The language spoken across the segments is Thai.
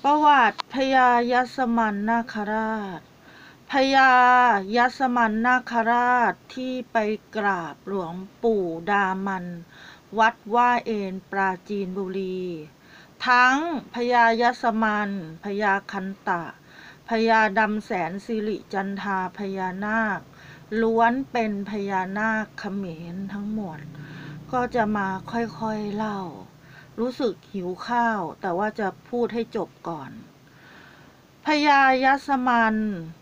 ประวัติพญายสมันนาคราชพญายสมันนาคราชที่ไปกราบหลวงปู่ดามันวัดว่าเอนปราจีนบุรี ทั้งพญายสมันพญาคันตะพญาดำแสนสิริจันทาพญานาคล้วนเป็นพญานาคเขมรทั้งหมดก็จะมาค่อยๆเล่ารู้สึกหิวข้าวแต่ว่าจะพูดให้จบก่อนพญายสมัน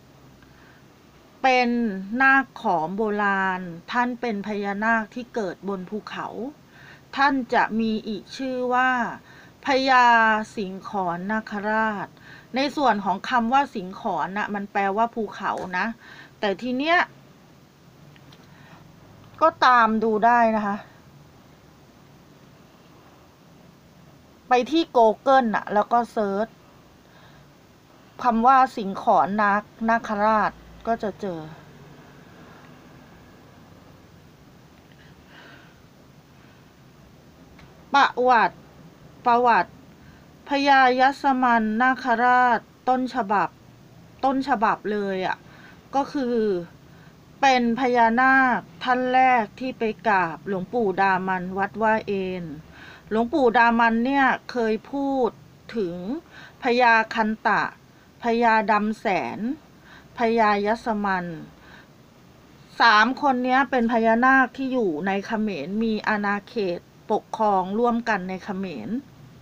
เป็นนาคขอมโบราณท่านเป็นพญานาคที่เกิดบนภูเขาท่านจะมีอีกชื่อว่าพญาสิงขรนาคราชในส่วนของคำว่าสิงขรน่ะมันแปลว่าภูเขานะแต่ทีเนี้ยก็ตามดูได้นะคะไปที่ Google น่ะแล้วก็เซิร์ชคำว่าสิงขรนาคราชก็จะเจอประวัติพญายสมันนาคราชต้นฉบับเลยอ่ะก็คือเป็นพญานาคท่านแรกที่ไปกราบหลวงปู่ดามันวัดว่าเอนหลวงปู่ดามันเนี่ยเคยพูดถึงพญาคันตะพญาดำแสนพญายสมัน3 คนนี้เป็นพญานาคที่อยู่ในเขมรมีอาณาเขตปกครองร่วมกันในเขมร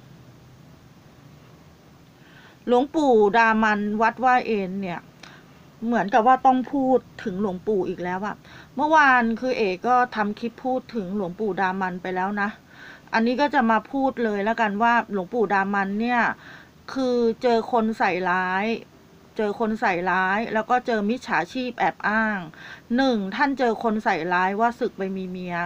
หลวงปู่ดามันวัดว่าเอนเนี่ยเหมือนกับว่าต้องพูดถึงหลวงปู่อีกแล้วอะเมื่อวานคือเอกก็ทำคลิปพูดถึงหลวงปู่ดามันไปแล้วนะอันนี้ก็จะมาพูดเลยแล้วกันว่าหลวงปู่ดามันเนี่ยคือเจอคนใส่ร้ายแล้วก็เจอมิจฉาชีพแอบอ้าง1ท่านเจอคนใส่ร้ายว่าสึกไปมีเมีย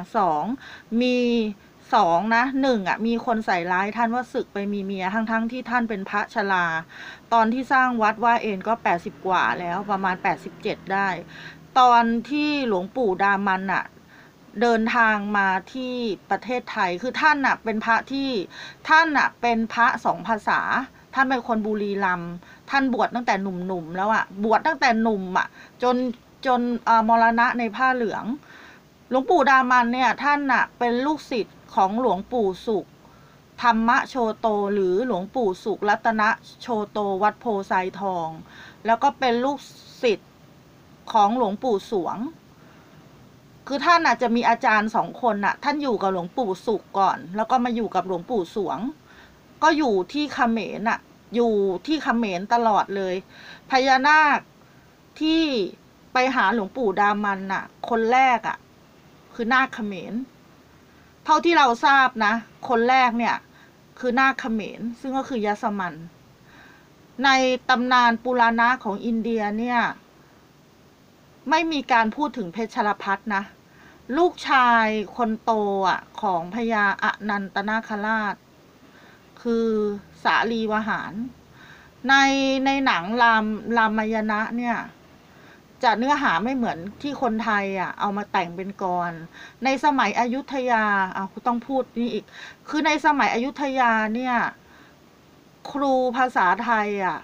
2มีนะ1อ่ะมีคนใส่ร้ายท่านว่าสึกไปมีเมียทั้งที่ท่านเป็นพระชราตอนที่สร้างวัดว่าเอนก็80 กว่าแล้วประมาณ87ได้ตอนที่หลวงปู่ดามันอ่ะเดินทางมาที่ประเทศไทยคือท่านน่ะเป็นพระที่ท่านน่ะเป็นพระ2 ภาษาท่านเป็นคนบุรีรัมย์ท่านบวชตั้งแต่หนุ่มๆแล้วอ่ะบวชตั้งแต่หนุ่มอ่ะจนมรณะในผ้าเหลืองหลวงปู่ดามันเนี่ยท่านน่ะเป็นลูกศิษย์ของหลวงปู่สุขธรรมโชโตหรือหลวงปู่สุขรัตนโชโตวัดโพไซทองแล้วก็เป็นลูกศิษย์ของหลวงปู่สวงคือท่านอาจจะมีอาจารย์2 คนน่ะท่านอยู่กับหลวงปู่สุขก่อนแล้วก็มาอยู่กับหลวงปู่สวงก็อยู่ที่เขมรน่ะอยู่ที่เขมรตลอดเลยพญานาคที่ไปหาหลวงปู่ดามันน่ะคนแรกอ่ะคือนาคเขมรเท่าที่เราทราบนะคนแรกเนี่ยคือนาคเขมรซึ่งก็คือยสมันในตำนานปุราณะของอินเดียเนี่ยไม่มีการพูดถึงเพชรพัฒน์นะลูกชายคนโตอ่ะของพญาอนันตนาคราชคือสาลีวหารในหนังรามายณะเนี่ยจะเนื้อหาไม่เหมือนที่คนไทยอ่ะเอามาแต่งเป็นกรในสมัยอยุธยาต้องพูดนี่อีกคือในสมัยอยุธยาเนี่ยครูภาษาไทยอ่ะ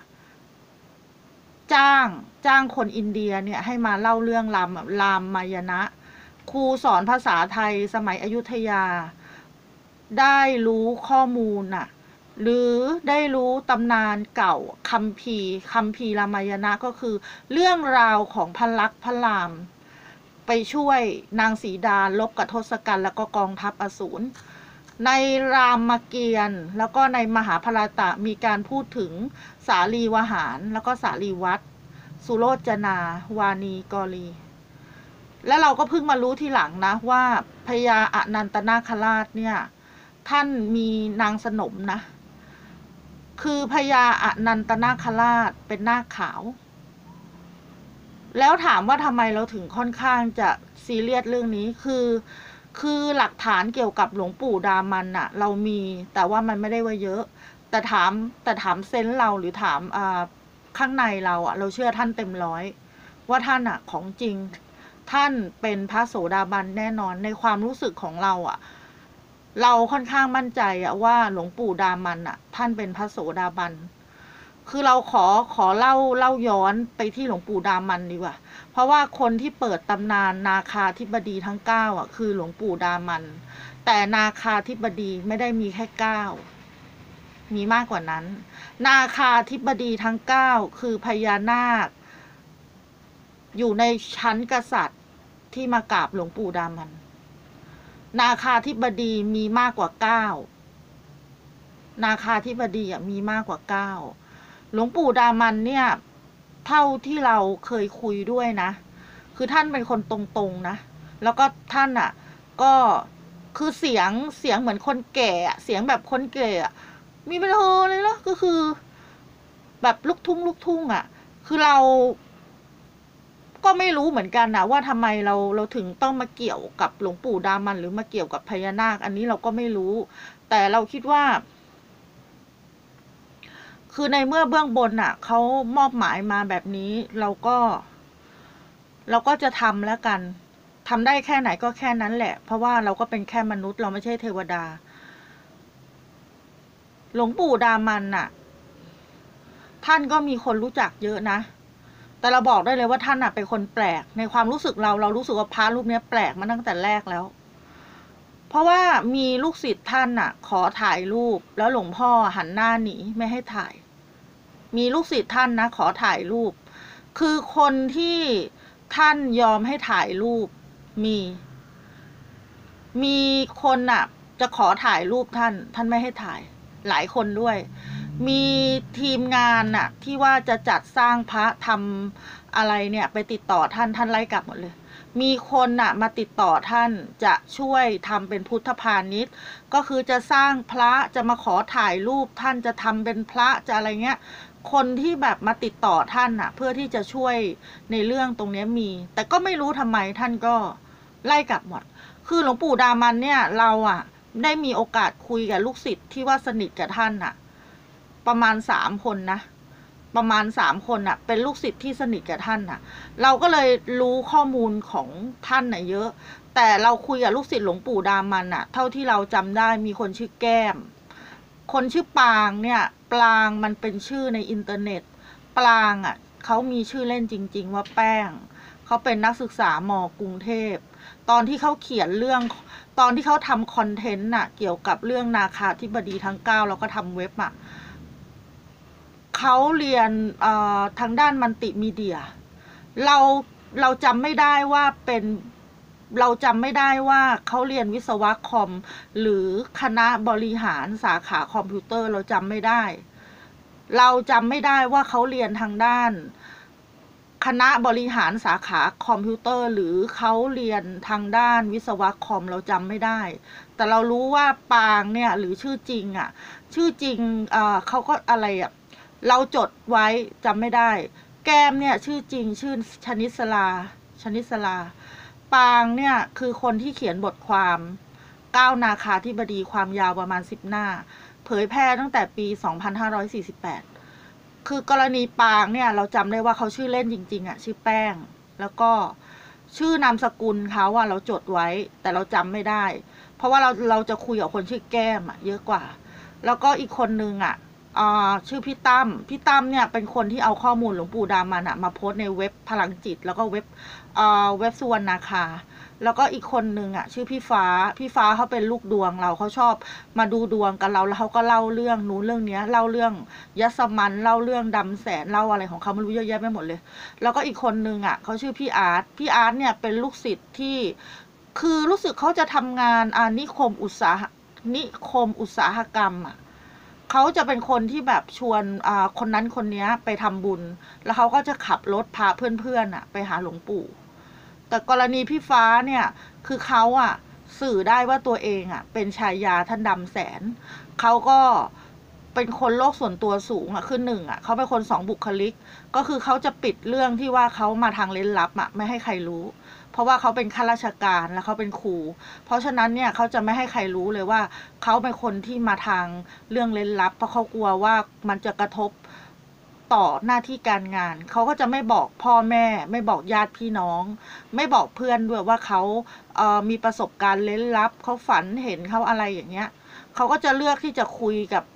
จ้างคนอินเดียเนี่ยให้มาเล่าเรื่องรามายณะครูสอนภาษาไทยสมัยอยุธยาได้รู้ข้อมูลน่ะหรือได้รู้ตำนานเก่าคัมภีร์รามายณะก็คือเรื่องราวของพระลักษมณ์พระรามไปช่วยนางสีดาลบกับทศกัณฐ์แล้วก็กองทัพอสูรในรามเกียรติ์แล้วก็ในมหาภารตะมีการพูดถึงสาลีวหารแล้วก็สาลีวัฒน์สุโรจนาวานีกรีและเราก็เพิ่งมารู้ทีหลังนะว่าพญาอนันตนาคราชเนี่ยท่านมีนางสนมนะคือพญาอนันตนาคราชเป็นนาคขาวแล้วถามว่าทำไมเราถึงค่อนข้างจะซีเรียสเรื่องนี้คือหลักฐานเกี่ยวกับหลวงปู่ดามันน่ะเรามีแต่ว่ามันไม่ได้ว่าเยอะแต่ถามเซนส์เราหรือถามข้างในเราอ่ะเราเชื่อท่านเต็มร้อยว่าท่านอ่ะของจริงท่านเป็นพระโสดาบันแน่นอนในความรู้สึกของเราอ่ะเราค่อนข้างมั่นใจอ่ะว่าหลวงปู่ดามันอ่ะท่านเป็นพระโสดาบันคือเราขอเล่าย้อนไปที่หลวงปู่ดามันดีกว่าเพราะว่าคนที่เปิดตำนานนาคาธิบดีทั้ง9อ่ะคือหลวงปู่ดามันแต่นาคาธิบดีไม่ได้มีแค่9มีมากกว่านั้นนาคาธิบดีทั้ง9คือพญานาคอยู่ในชั้นกษัตริย์ที่มากราบหลวงปู่ดามันนาคาธิบดีมีมากกว่า9นาคาธิบดีมีมากกว่า9หลวงปู่ดามันเนี่ยเท่าที่เราเคยคุยด้วยนะคือท่านเป็นคนตรงๆนะแล้วก็ท่านก็คือเสียงเหมือนคนแก่เสียงแบบคนแก่มีเป็นเลยเนาะก็คือแบบลูกทุ่งคือเราก็ไม่รู้เหมือนกันนะว่าทำไมเราถึงต้องมาเกี่ยวกับหลวงปู่ดามันหรือมาเกี่ยวกับพญานาคอันนี้เราก็ไม่รู้แต่เราคิดว่าคือในเมื่อเบื้องบนเขามอบหมายมาแบบนี้เราก็จะทำแล้วกันทำได้แค่ไหนก็แค่นั้นแหละเพราะว่าเราก็เป็นแค่มนุษย์เราไม่ใช่เทวดาหลวงปู่ดามันท่านก็มีคนรู้จักเยอะนะแต่เราบอกได้เลยว่าท่านเป็นคนแปลกในความรู้สึกเรารู้สึกว่าพระรูปนี้แปลกมาตั้งแต่แรกแล้วเพราะว่ามีลูกศิษย์ท่านขอถ่ายรูปแล้วหลวงพ่อหันหน้าหนีไม่ให้ถ่ายมีลูกศิษย์ท่านนะขอถ่ายรูปคือคนที่ท่านยอมให้ถ่ายรูปมีคนจะขอถ่ายรูปท่านไม่ให้ถ่ายหลายคนด้วยมีทีมงานที่ว่าจะจัดสร้างพระทำอะไรเนี่ยไปติดต่อท่านไล่กลับหมดเลยมีคนมาติดต่อท่านจะช่วยทำเป็นพุทธพาณิชย์ก็คือจะสร้างพระจะมาขอถ่ายรูปท่านจะทำเป็นพระจะอะไรเงี้ยคนที่แบบมาติดต่อท่านเพื่อที่จะช่วยในเรื่องตรงนี้มีแต่ก็ไม่รู้ทำไมท่านก็ไล่กลับหมดคือหลวงปู่ดามันเนี่ยเราได้มีโอกาสคุยกับลูกศิษย์ที่ว่าสนิทกับท่านประมาณ3 คนนะประมาณ3 คนเป็นลูกศิษย์ที่สนิทกับท่านเราก็เลยรู้ข้อมูลของท่านเยอะแต่เราคุยกับลูกศิษย์หลวงปู่ดามันเท่าที่เราจำได้มีคนชื่อแก้มคนชื่อปางเนี่ยปลางมันเป็นชื่อในอินเทอร์เน็ตปลางเขามีชื่อเล่นจริงๆว่าแป้งเขาเป็นนักศึกษาม.กรุงเทพตอนที่เขาเขียนเรื่องตอนที่เขาทำคอนเทนต์เกี่ยวกับเรื่องนาคาธิบดีทั้ง9แล้วก็ทำเว็บเขาเรียนทางด้านมัลติมีเดียเราจำไม่ได้ว่าเขาเรียนวิศวะคอมหรือคณะบริหารสาขาคอมพิวเตอร์เราจำไม่ได้ว่าเขาเรียนทางด้านคณะบริหารสาขาคอมพิวเตอร์หรือเขาเรียนทางด้านวิศวะคอมเราจำไม่ได้แต่เรารู้ว่าปางเนี่ยหรือชื่อจริงเขาก็อะไรเราจดไว้จำไม่ได้แก้มเนี่ยชื่อจริงชื่อชนิสลาปางเนี่ยคือคนที่เขียนบทความ9นาคาธิบดีความยาวประมาณ10 หน้าเผยแพร่ตั้งแต่ปี2548คือกรณีปางเนี่ยเราจำได้ว่าเขาชื่อเล่นจริงๆชื่อแป้งแล้วก็ชื่อนามสกุลเขาเราจดไว้แต่เราจำไม่ได้เพราะว่าเราจะคุยกับคนชื่อแก้มเยอะกว่าแล้วก็อีกคนนึงชื่อพี่ตั้มเนี่ยเป็นคนที่เอาข้อมูลหลวงปู่ดามันมาโพสในเว็บพลังจิตแล้วก็เว็บสุวรรณาคาแล้วก็อีกคนนึงชื่อพี่ฟ้าเขาเป็นลูกดวงเขาชอบมาดูดวงกับเราแล้วเขาก็เล่าเรื่องนู้นเรื่องนี้เล่าเรื่องยศมันเล่าเรื่องดำแสนเล่าอะไรของเขาไม่รู้เยอะแยะไปหมดเลยแล้วก็อีกคนนึงเขาชื่อพี่อาร์ตเนี่ยเป็นลูกศิษย์ที่คือรู้สึกเขาจะทำงานนิคมอุตสาหกรรมเขาจะเป็นคนที่แบบชวนคนนั้นคนนี้ไปทำบุญแล้วเขาก็จะขับรถพาเพื่อนๆไปหาหลวงปู่แต่กรณีพี่ฟ้าเนี่ยคือเขาสื่อได้ว่าตัวเองเป็นชายาท่านดำแสนเขาก็เป็นคนโลกส่วนตัวสูงคือ1เขาเป็นคน2 บุคลิกก็คือเขาจะปิดเรื่องที่ว่าเขามาทางเร้นลับไม่ให้ใครรู้เพราะว่าเขาเป็นข้าราชการแล้วเขาเป็นครูเพราะฉะนั้นเนี่ยเขาจะไม่ให้ใครรู้เลยว่าเขาเป็นคนที่มาทางเรื่องเร้นลับเพราะเขากลัวว่ามันจะกระทบต่อหน้าที่การงานเขาก็จะไม่บอกพ่อแม่ไม่บอกญาติพี่น้องไม่บอกเพื่อนด้วยว่าเขามีประสบการณ์เร้นลับเขาฝันเห็นเขาอะไรอย่างเงี้ยเขาก็จะเลือกที่จะคุยกับ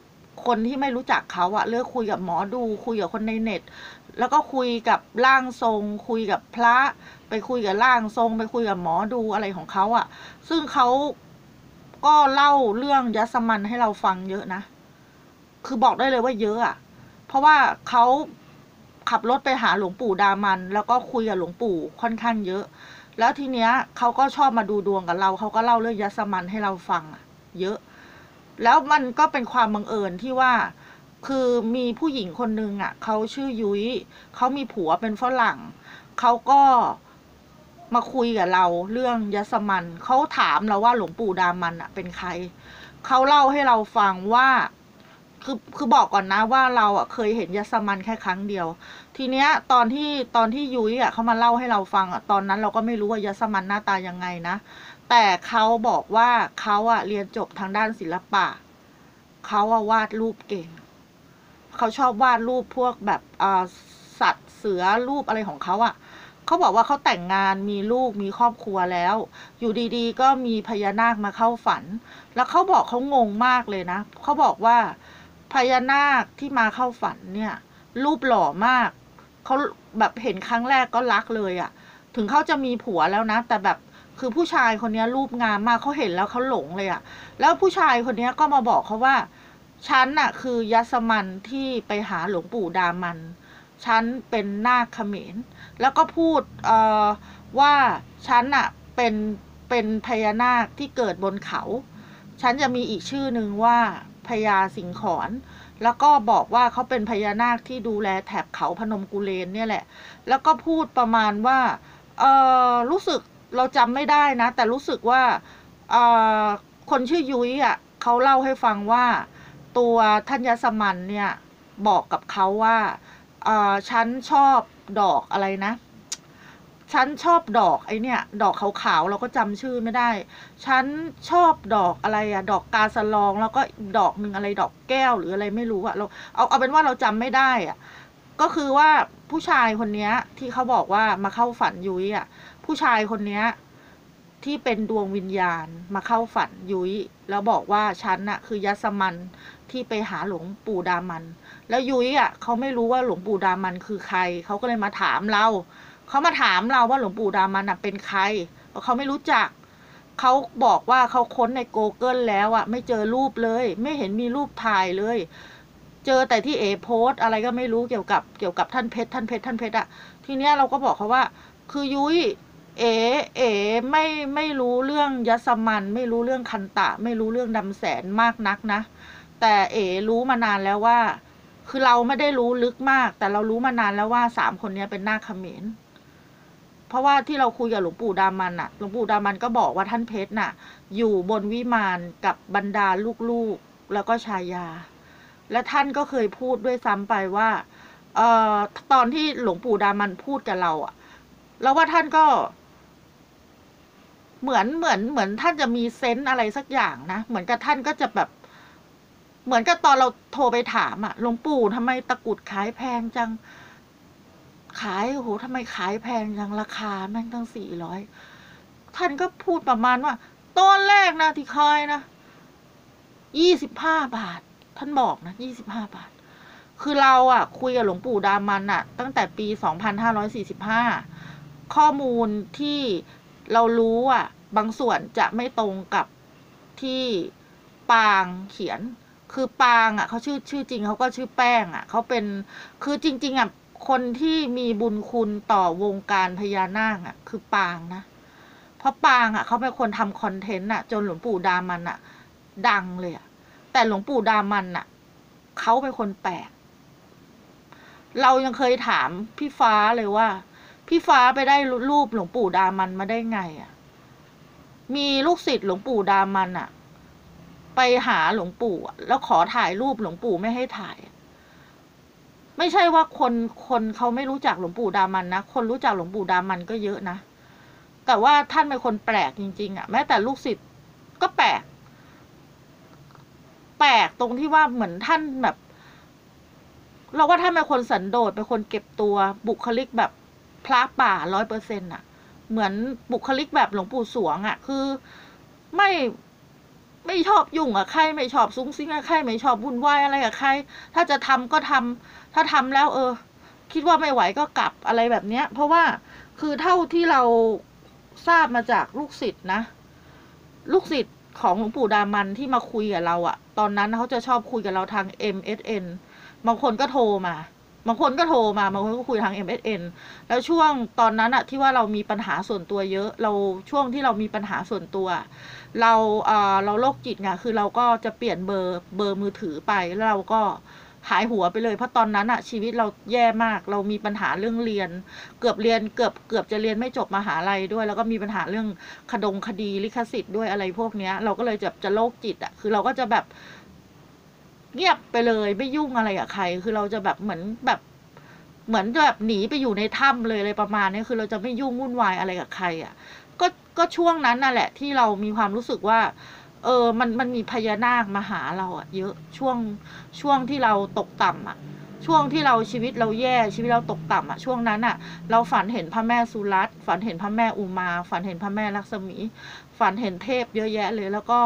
คนที่ไม่รู้จักเขาอะเลิกคุยกับหมอดูคุยกับคนในเน็ต แล้วก็คุยกับร่างทรง คุยกับพระ ไปคุยกับร่างทรง ไปคุยกับหมอดูอะไรของเขาอะซึ่งเขาก็เล่าเรื่องยัสมันให้เราฟังเยอะนะ คือบอกได้เลยว่าเยอะอะเพราะว่าเขาขับรถไปหาหลวงปู่ดามัน แล้วก็คุยกับหลวงปู่ค่อนข้างเยอะ แล้วทีเนี้ยเขาก็ชอบมาดูดวงกับเราเขาก็เล่าเรื่องยัสมันให้เราฟังอะเยอะ แล้วมันก็เป็นความบังเอิญที่ว่า คือมีผู้หญิงคนนึงอ่ะเขาชื่อยุ้ยเขามีผัวเป็นฝรั่งเขาก็มาคุยกับเราเรื่องยัสมันเขาถามเราว่าหลวงปู่ดามันอ่ะเป็นใครเขาเล่าให้เราฟังว่าคือบอกก่อนนะว่าเราอ่ะเคยเห็นยัสมันแค่ครั้งเดียว ทีเนี้ยตอนที่ยุ้ยอ่ะเขามาเล่าให้เราฟังอ่ะตอนนั้นเราก็ไม่รู้ว่ายัสมันหน้าตายังไงนะแต่เขาบอกว่าเขาอ่ะเรียนจบทางด้านศิลปะเขาอ่ะวาดรูปเก่งเขาชอบวาดรูปพวกแบบสัตว์เสือรูปอะไรของเขาอ่ะเขาบอกว่าเขาแต่งงานมีลูกมีครอบครัวแล้ว อยู่ดีๆก็มีพญานาคมาเข้าฝัน แล้วเขาบอกเขางงมากเลยนะเขาบอกว่าพญานาคที่มาเข้าฝันเนี่ยรูปหล่อมากเขาแบบเห็นครั้งแรกก็รักเลยอ่ะถึงเขาจะมีผัวแล้วนะแต่แบบคือผู้ชายคนนี้รูปงามมากเขาเห็นแล้วเขาหลงเลยอ่ะแล้วผู้ชายคนนี้ก็มาบอกเขาว่าฉันน่ะคือยัสมันที่ไปหาหลวงปู่ดามันฉันเป็นนาคเขมรแล้วก็พูดว่าฉันน่ะเป็นพญานาคที่เกิดบนเขาฉันจะมีอีกชื่อหนึ่งว่าพญาสิงขอนแล้วก็บอกว่าเขาเป็นพญานาคที่ดูแลแถบเขาพนมกุเลนเนี่ยแหละแล้วก็พูดประมาณว่ารู้สึกเราจำไม่ได้นะแต่รู้สึกว่าคนชื่อยุ้ยอ่ะเขาเล่าให้ฟังว่าตัวท่านยสมันเนี่ยบอกกับเขาว่าฉันชอบดอกอะไรนะฉันชอบดอกไอเนี่ยดอกขาวๆเราก็จำชื่อไม่ได้ฉันชอบดอกอะไรอะดอกกาสะลองแล้วก็ดอกหนึ่งอะไรดอกแก้วหรืออะไรไม่รู้อะเราเอาเป็นว่าเราจำไม่ได้อะก็คือว่าผู้ชายคนนี้ที่เขาบอกว่ามาเข้าฝันยุ้ยอะผู้ชายคนนี้ที่เป็นดวงวิญญาณมาเข้าฝันยุ้ยแล้วบอกว่าฉันน่ะคือยัสมันที่ไปหาหลวงปู่ดามันแล้วยุ้ยอ่ะเขาไม่รู้ว่าหลวงปู่ดามันคือใครเขาก็เลยมาถามเราเขามาถามเราว่าหลวงปู่ดามันเป็นใครเพราะเขาไม่รู้จักเขาบอกว่าเขาค้นใน Google แล้วอ่ะไม่เจอรูปเลยไม่เห็นมีรูปถ่ายเลยเจอแต่ที่โพสอะไรก็ไม่รู้เกี่ยวกับท่านเพชรอ่ะทีเนี้ยเราก็บอกเขาว่าคือยุ้ยเอ๋ไม่รู้เรื่องยัสมันไม่รู้เรื่องคันตะไม่รู้เรื่องดำแสนมากนักนะแต่รู้มานานแล้วว่าคือเราไม่ได้รู้ลึกมากแต่เรารู้มานานแล้วว่า3 คนนี้เป็นนาคเขมรเพราะว่าที่เราคุยกับหลวงปู่ดามันน่ะหลวงปู่ดามันก็บอกว่าท่านเพชรน่ะอยู่บนวิมานกับบรรดาลูกๆแล้วก็ชายาและท่านก็เคยพูดด้วยซ้ำไปว่าตอนที่หลวงปู่ดามันพูดกับเราอ่ะแล้วว่าท่านก็เหมือนท่านจะมีเซนส์อะไรสักอย่างนะเหมือนกับท่านก็จะแบบเหมือนกับตอนเราโทรไปถามอะหลวงปู่ทำไมตะกุดขายแพงจังขายโหทำไมขายแพงจังราคาแม่งตั้ง400ท่านก็พูดประมาณว่าตอนแรกนะที่ขายนะ25 บาทท่านบอกนะ25 บาทคือเราอะคุยกับหลวงปู่ดามันอะตั้งแต่ปี2545ข้อมูลที่เรารู้อะบางส่วนจะไม่ตรงกับที่ปางเขียนคือปางอ่ะเขาชื่อจริงเขาก็ชื่อแป้งอ่ะเขาเป็นคือจริงๆอ่ะคนที่มีบุญคุณต่อวงการพญานาคอ่ะคือปางนะเพราะปางอ่ะเขาเป็นคนทำคอนเทนต์อ่ะจนหลวงปู่ดามันอ่ะดังเลยอ่ะแต่หลวงปู่ดามันอ่ะเขาเป็นคนแปลกเรายังเคยถามพี่ฟ้าเลยว่าพี่ฟ้าไปได้รูปหลวงปู่ดามันมาได้ไงอ่ะมีลูกศิษย์หลวงปู่ดามันอ่ะไปหาหลวงปู่แล้วขอถ่ายรูปหลวงปู่ไม่ให้ถ่ายไม่ใช่ว่าคนเขาไม่รู้จักหลวงปู่ดามันนะคนรู้จักหลวงปู่ดามันก็เยอะนะแต่ว่าท่านเป็นคนแปลกจริงๆอ่ะแม้แต่ลูกศิษย์ก็แปลกตรงที่ว่าเหมือนท่านแบบเราว่าท่านเป็นคนสันโดษเป็นคนเก็บตัวบุคลิกแบบพระป่า100%อ่ะเหมือนบุคลิกแบบหลวงปู่สวงอ่ะคือไม่ไม่ชอบยุ่งกับใครไม่ชอบซุ้งซิ้งกับใครไม่ชอบวุ่นวายอะไรกับใครถ้าจะทำก็ทำถ้าทำแล้วคิดว่าไม่ไหวก็กลับอะไรแบบเนี้ยเพราะว่าคือเท่าที่เราทราบมาจากลูกศิษย์นะลูกศิษย์ของหลวงปู่ดามันที่มาคุยกับเราอะตอนนั้นเขาจะชอบคุยกับเราทาง MSN บางคนก็โทรมาบางคนก็คุยทาง MSN แล้วช่วงตอนนั้นอะที่ว่าเรามีปัญหาส่วนตัวเยอะเราช่วงที่เรามีปัญหาส่วนตัวเราโรคจิตไงคือเราก็จะเปลี่ยนเบอร์มือถือไปแล้วเราก็หายหัวไปเลยเพราะตอนนั้นอะชีวิตเราแย่มากเรามีปัญหาเรื่องเรียนเกือบจะเรียนไม่จบมหาลัยด้วยแล้วก็มีปัญหาเรื่องคดีลิขสิทธิ์ด้วยอะไรพวกเนี้ยเราก็เลยจะโรคจิตอะคือเราก็จะแบบเงียบไปเลยไม่ยุ่งอะไรกับใครคือเราจะแบบเหมือนแบบหนีไปอยู่ในถ้ำเลยอะไรประมาณนี้คือเราจะไม่ยุ่งวุ่นวายอะไรกับใครอ่ะก็ช่วงนั้นน่ะแหละที่เรามีความรู้สึกว่ามันมีพญานาคมาหาเราอ่ะเยอะช่วงที่เราตกต่ำอ่ะช่วงที่เราชีวิตเราแย่ชีวิตเราตกต่ำอ่ะช่วงนั้นอ่ะเราฝันเห็นพระแม่สุรัตน์ฝันเห็นพระแม่อุมาฝันเห็นพระแม่ลักษมีฝันเห็นเทพเยอะแยะเลยแล้วก็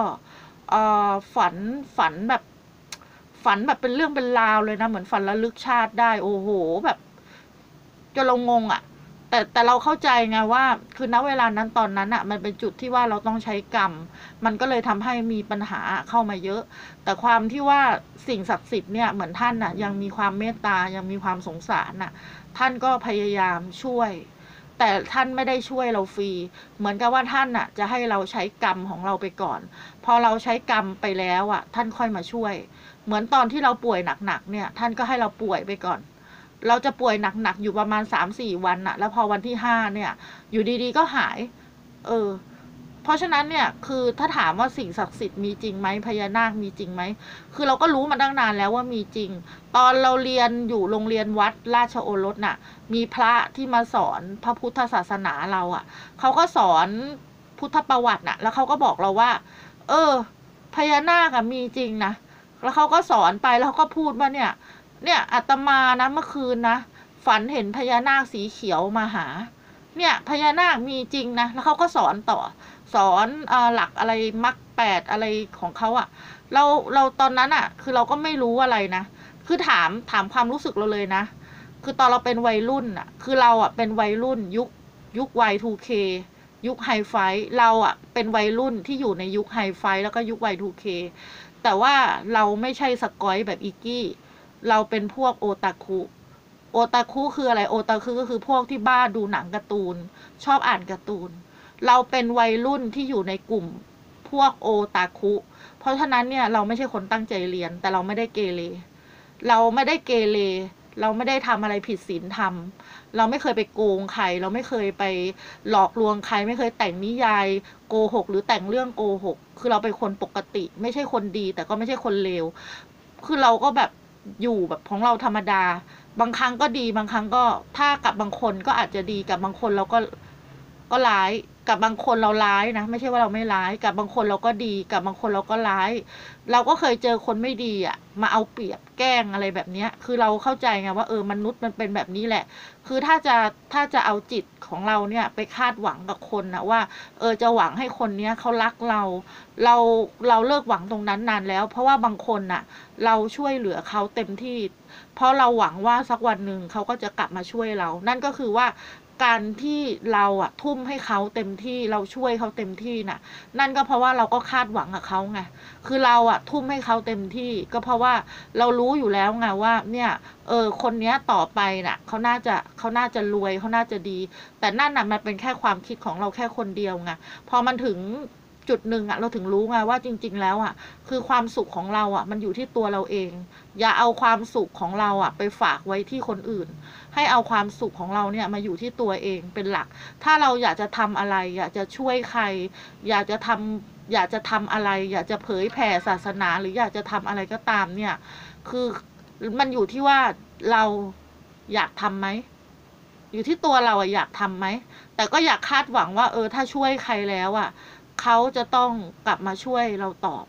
ฝันแบบเป็นเรื่องเป็นราวเลยนะเหมือนฝันระลึกชาติได้โอ้โหแบบจนเรางงอ่ะแต่เราเข้าใจไงว่าคือณเวลานั้นตอนนั้นอ่ะมันเป็นจุดที่ว่าเราต้องใช้กรรมมันก็เลยทำให้มีปัญหาเข้ามาเยอะแต่ความที่ว่าสิ่งศักดิ์สิทธิ์เนี่ยเหมือนท่านน่ะยังมีความเมตตายังมีความสงสารน่ะท่านก็พยายามช่วยแต่ท่านไม่ได้ช่วยเราฟรีเหมือนกับว่าท่านน่ะจะให้เราใช้กรรมของเราไปก่อนพอเราใช้กรรมไปแล้วอ่ะท่านค่อยมาช่วยเหมือนตอนที่เราป่วยหนักๆเนี่ยท่านก็ให้เราป่วยไปก่อนเราจะป่วยหนักๆอยู่ประมาณ3-4 วันน่ะแล้วพอวันที่5เนี่ยอยู่ดีๆก็หายเออเพราะฉะนั้นเนี่ยคือถ้าถามว่าสิ่งศักดิ์สิทธิ์มีจริงไหมพญานาคมีจริงไหมคือเราก็รู้มาตั้งนานแล้วว่ามีจริงตอนเราเรียนอยู่โรงเรียนวัดราชโอรสน่ะมีพระที่มาสอนพระพุทธศาสนาเราอ่ะเขาก็สอนพุทธประวัติน่ะแล้วเขาก็บอกเราว่าพญานาคมีจริงนะแล้วเขาก็สอนไปแล้วเขาก็พูดว่าเนี่ยอาตมานะเมื่อคืนนะฝันเห็นพญานาคสีเขียวมาหาเนี่ยพญานาคมีจริงนะแล้วเขาก็สอนต่อสอนหลักอะไรมรรค8อะไรของเขาอะเราตอนนั้นอะคือเราก็ไม่รู้อะไรนะคือถามความรู้สึกเราเลยนะคือตอนเราเป็นวัยรุ่นอะคือเราอะเป็นวัยรุ่นยุค Y2K ยุคไฮไฟเราอะเป็นวัยรุ่นที่อยู่ในยุคไฮไฟแล้วก็ยุค Y2K แต่ว่าเราไม่ใช่สกอยแบบอีกี้เราเป็นพวกโอตาคุคืออะไรโอตาคุก็คือพวกที่บ้าดูหนังการ์ตูนชอบอ่านการ์ตูนเราเป็นวัยรุ่นที่อยู่ในกลุ่มพวกโอตาคุเพราะฉะนั้นเนี่ยเราไม่ใช่คนตั้งใจเรียนแต่เราไม่ได้เกเรเราไม่ได้เกเรเราไม่ได้ทำอะไรผิดศีลธรรมเราไม่เคยไปโกงใครเราไม่เคยไปหลอกลวงใครไม่เคยแต่งนิยายโกหกหรือแต่งเรื่องโกหกคือเราเป็นคนปกติไม่ใช่คนดีแต่ก็ไม่ใช่คนเลวคือเราก็แบบอยู่แบบของเราธรรมดาบางครั้งก็ดีบางครั้งก็ถ้ากับบางคนก็อาจจะดีกับบางคนเราก็ร้ายกับบางคนเราร้ายนะไม่ใช่ว่าเราไม่ร้ายกับบางคนเราก็ดีกับบางคนเราก็ร้ายเราก็เคยเจอคนไม่ดีอ่ะมาเอาเปรียบแกล้งอะไรแบบเนี้ยคือเราเข้าใจไงว่ามนุษย์มันเป็นแบบนี้แหละคือถ้าจะเอาจิตของเราเนี่ยไปคาดหวังกับคนนะว่าจะหวังให้คนเนี้ยเขารักเราเราเลิกหวังตรงนั้นนานแล้วเพราะว่าบางคนน่ะเราช่วยเหลือเขาเต็มที่เพราะเราหวังว่าสักวันหนึ่งเขาก็จะกลับมาช่วยเรานั่นก็คือว่าการที่เราอะทุ่มให้เขาเต็มที่เราช่วยเขาเต็มที่น่ะนั่นก็เพราะว่าเราก็คาดหวังกับเขาไงคือเราอะทุ่มให้เขาเต็มที่ก็เพราะว่าเรารู้อยู่แล้วไงว่าเนี่ยคนเนี้ยต่อไปน่ะเขาน่าจะรวยเขาน่าจะดีแต่นั่นน่ะมันเป็นแค่ความคิดของเราแค่คนเดียวไงพอมันถึงจุดหนึ่งอะเราถึงรู้ไงว่าจริงๆแล้วอะคือความสุขของเราอะมันอยู่ที่ตัวเราเองอย่าเอาความสุขของเราอะไปฝากไว้ที่คนอื่นให้เอาความสุขของเราเนี่ยมาอยู่ที่ตัวเองเป็นหลักถ้าเราอยากจะทำอะไรอยากจะช่วยใครอยากจะทำอะไรอยากจะเผยแผ่ศาสนาหรืออยากจะทำอะไรก็ตามเนี่ยคือมันอยู่ที่ว่าเราอยากทำไหมอยู่ที่ตัวเราอะอยากทำไหมแต่ก็อยากคาดหวังว่าถ้าช่วยใครแล้วอะเขาจะต้องกลับมาช่วยเราตอบ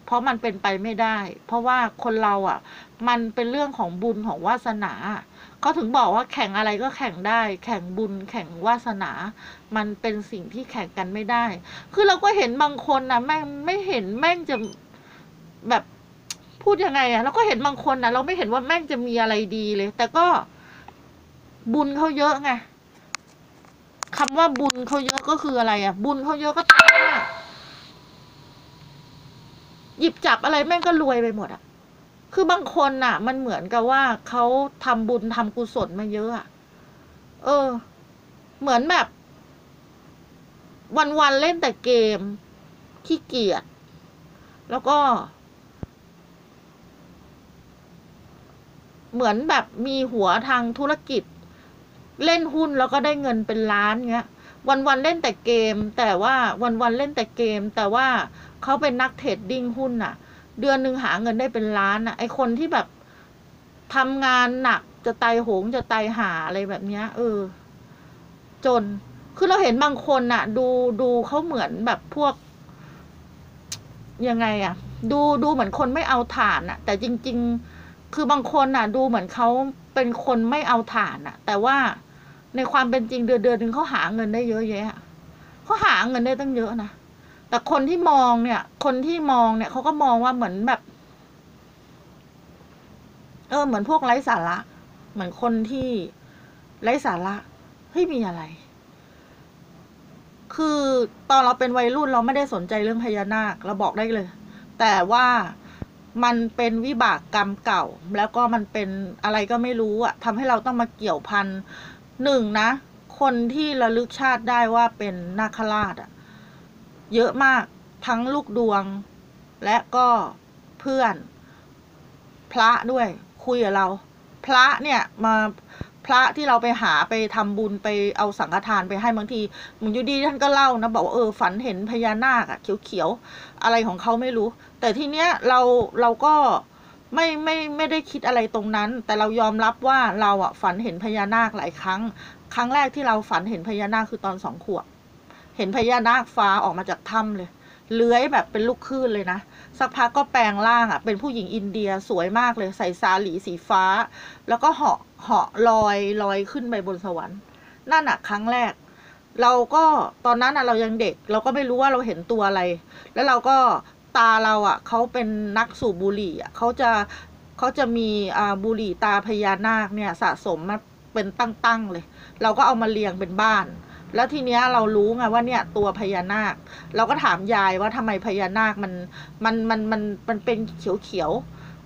เพราะมันเป็นไปไม่ได้ เพราะว่าคนเราอ่ะ มันเป็นเรื่องของบุญของวาสนาเขาถึงบอกว่าแข่งอะไรก็แข่งได้ แข่งบุญแข่งวาสนา มันเป็นสิ่งที่แข่งกันไม่ได้ คือเราก็เห็นบางคนนะแม่งไม่เห็นแม่งจะแบบพูดยังไงอะเราก็เห็นบางคนนะเราไม่เห็นว่าแม่งจะมีอะไรดีเลย แต่ก็บุญเขาเยอะไงคำว่าบุญเขาเยอะก็คืออะไรอะบุญเขาเยอะก็แปลว่าหยิบจับอะไรแม่งก็รวยไปหมดอะคือบางคนน่ะ มันเหมือนกับว่าเขาทำบุญทำกุศลมาเยอะอะเหมือนแบบวันๆเล่นแต่เกมขี้เกียจแล้วก็เหมือนแบบมีหัวทางธุรกิจเล่นหุ้นแล้วก็ได้เงินเป็นล้านเงี้ยวันๆเล่นแต่เกม แต่ว่าวันๆเล่นแต่เกม แต่ว่าเขาเป็นนักเทรดดิ้งหุ้นน่ะ เดือนหนึ่งหาเงินได้เป็นล้านน่ะไอคนที่แบบทำงานหนักจะตายโหงจะตายหาอะไรแบบเนี้ยจนคือเราเห็นบางคนน่ะ ดูเขาเหมือนแบบพวกยังไงอะดูเหมือนคนไม่เอาถ่านอะแต่จริงๆคือบางคนน่ะ ดูเหมือนเขาเป็นคนไม่เอาถ่านอะแต่ว่าในความเป็นจริงเดือนหนึ่งเขาหาเงินได้เยอะแยะเขาหาเงินได้ตั้งเยอะนะแต่คนที่มองเนี่ยเขาก็มองว่าเหมือนแบบเหมือนพวกไร้สาระเหมือนคนที่ไร้สาระเฮ้ยมีอะไรคือตอนเราเป็นวัยรุ่นเราไม่ได้สนใจเรื่องพญานาคเราบอกได้เลยแต่ว่ามันเป็นวิบากกรรมเก่าแล้วก็มันเป็นอะไรก็ไม่รู้อะทำให้เราต้องมาเกี่ยวพันหนึ่งนะคนที่ระลึกชาติได้ว่าเป็นนาคราชอะเยอะมากทั้งลูกดวงและก็เพื่อนพระด้วยคุยกับเราพระเนี่ยมาพระที่เราไปหาไปทำบุญไปเอาสังฆทานไปให้บางทีมันอยู่ดีท่านก็เล่านะบอกว่าฝันเห็นพญานาคอะเขียวๆอะไรของเขาไม่รู้แต่ทีเนี้ยเราก็ไม่ได้คิดอะไรตรงนั้น แต่เรายอมรับว่าเราอะฝันเห็นพญานาคหลายครั้งครั้งแรกที่เราฝันเห็นพญานาคคือตอน2 ขวบเห็นพญานาคฟ้าออกมาจากถ้ำเลยเลื้อยแบบเป็นลูกคลื่นเลยนะสักพักก็แปลงร่างอ่ะเป็นผู้หญิงอินเดียสวยมากเลยใส่สาหลีสีฟ้าแล้วก็เหาะลอยขึ้นไปบนสวรรค์นั่นอ่ะครั้งแรกเราก็ตอนนั้นอ่ะเรายังเด็กเราก็ไม่รู้ว่าเราเห็นตัวอะไรแล้วเราก็ตาเราอ่ะเขาเป็นนักสูบบุหรี่อ่ะเขาจะมีบุหรี่ตาพญานาคเนี่ยสะสมมาเป็นตั้งๆเลยเราก็เอามาเรียงเป็นบ้านแล้วทีเนี้ยเรารู้ไงว่าเนี่ยตัวพญานาคเราก็ถามยายว่าทำไมพญานาคมันเป็นเขียว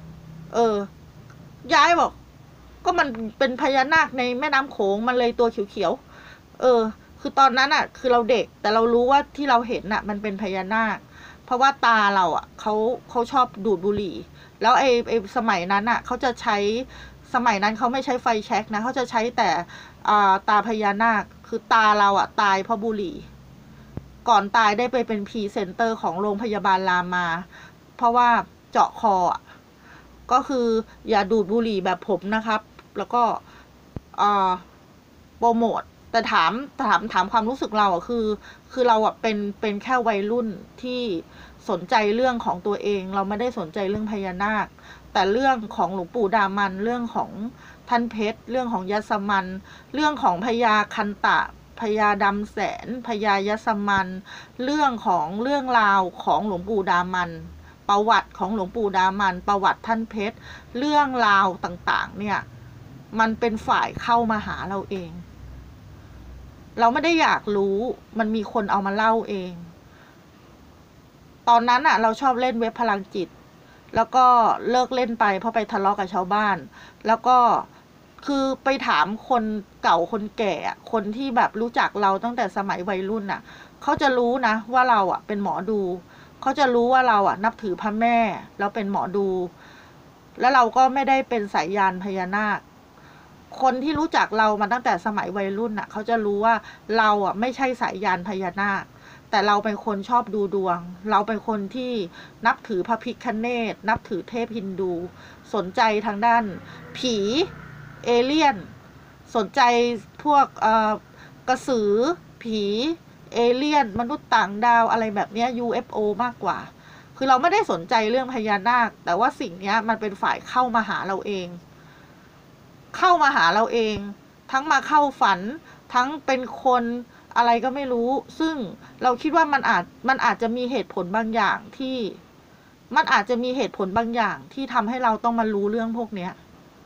ๆยายบอกก็มันเป็นพญานาคในแม่น้ำโขงมันเลยตัวเขียวๆคือตอนนั้นอ่ะคือเราเด็กแต่เรารู้ว่าที่เราเห็นอ่ะมันเป็นพญานาคเพราะว่าตาเราอ่ะเขาชอบดูดบุหรี่แล้วไอ้สมัยนั้นอ่ะเขาจะใช้สมัยนั้นเขาไม่ใช้ไฟแช็กนะเขาจะใช้แต่ตาพญานาคคือตาเราอ่ะตายเพราะบุหรี่ก่อนตายได้ไปเป็นพรีเซนเตอร์ของโรงพยาบาลรามาเพราะว่าเจาะคอก็คืออย่าดูดบุหรี่แบบผมนะครับแล้วก็โปรโมทแต่ถามความรู้สึกเราอ่ะคือเราอ่ะเป็นแค่วัยรุ่นที่สนใจเรื่องของตัวเองเราไม่ได้สนใจเรื่องพญานาคแต่เรื่องของหลวงปู่ดามันเรื่องของท่านเพชรเรื่องของยสมันเรื่องของพญาคันตะพญาดำแสนพญายสมันเรื่องราวของหลวงปู่ดามันประวัติของหลวงปู่ดามันประวัติท่านเพชรเรื่องราวต่างๆเนี่ยมันเป็นฝ่ายเข้ามาหาเราเองเราไม่ได้อยากรู้มันมีคนเอามาเล่าเองตอนนั้นเราชอบเล่นเว็บพลังจิตแล้วก็เลิกเล่นไปเพราะไปทะเลาะกับชาวบ้านแล้วก็คือไปถามคนเก่าคนแก่คนที่แบบรู้จักเราตั้งแต่สมัยวัยรุ่นเขาจะรู้นะว่าเราเป็นหมอดูเขาจะรู้ว่าเรานับถือพระแม่แล้วเป็นหมอดูแล้วเราก็ไม่ได้เป็นสายยานพญานาคคนที่รู้จักเรามาตั้งแต่สมัยวัยรุ่นเขาจะรู้ว่าเราไม่ใช่สายยานพญานาคแต่เราเป็นคนชอบดูดวงเราเป็นคนที่นับถือพระพิฆเนศนับถือเทพฮินดูสนใจทางด้านผีเอเลี่ยนสนใจพวกกระสือผีเอเลี่ยนมนุษย์ต่างดาวอะไรแบบนี้ UFO มากกว่าคือเราไม่ได้สนใจเรื่องพญานาคแต่ว่าสิ่งนี้มันเป็นฝ่ายเข้ามาหาเราเอง เข้ามาหาเราเอง ทั้งมาเข้าฝันทั้งเป็นคนอะไรก็ไม่รู้ ซึ่งเราคิดว่ามันอาจจะมีเหตุผลบางอย่างที่มันอาจจะมีเหตุผลบางอย่างที่ทำให้เราต้องมารู้เรื่องพวกเนี้ย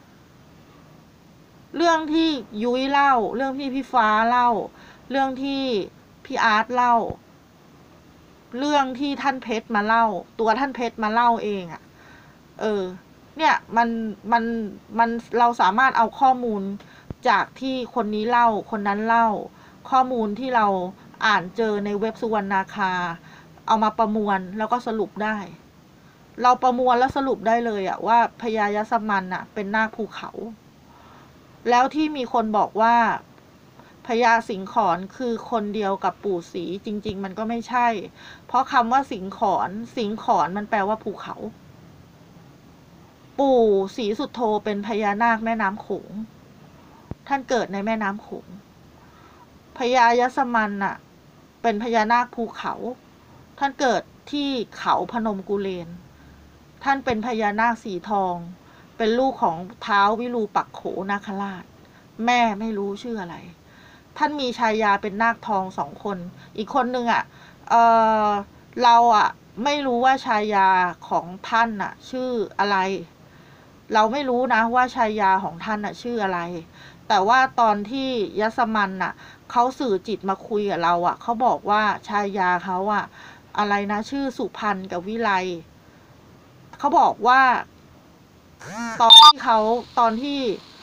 เรื่องที่ยุ้ยเล่าเรื่องที่พี่ฟ้าเล่าเรื่องที่พี่อาร์ตเล่าเรื่องที่ท่านเพชรมาเล่าตัวท่านเพชรมาเล่าเองอะเนี่ยมันเราสามารถเอาข้อมูลจากที่คนนี้เล่าคนนั้นเล่าข้อมูลที่เราอ่านเจอในเว็บสุวรรณาคาเอามาประมวลแล้วก็สรุปได้เราประมวลแล้วสรุปได้เลยอะว่าพญายสมันอะเป็นนาคภูเขาแล้วที่มีคนบอกว่าพญาสิงขรคือคนเดียวกับปู่ศรีจริงๆมันก็ไม่ใช่เพราะคำว่าสิงขรมันแปลว่าภูเขาปู่ศรีสุโธเป็นพญานาคแม่น้ำโขงท่านเกิดในแม่น้ำโขงพญายสมันน่ะเป็นพญานาคภูเขาท่านเกิดที่เขาพนมกุเลนท่านเป็นพญานาคสีทองเป็นลูกของท้าววิรูปักโขนาคราชแม่ไม่รู้ชื่ออะไรท่านมีชายาเป็นนาคทอง2 คนอีกคนนึงอ่ะเราอ่ะไม่รู้ว่าชายาของท่านอ่ะชื่ออะไรเราไม่รู้นะว่าชายาของท่านอ่ะชื่ออะไรแต่ว่าตอนที่ยสมันน่ะเขาสื่อจิตมาคุยกับเราอ่ะเขาบอกว่าชายาเขาอ่ะอะไรนะชื่อสุพรรณกับวิไลเขาบอกว่าตอนที่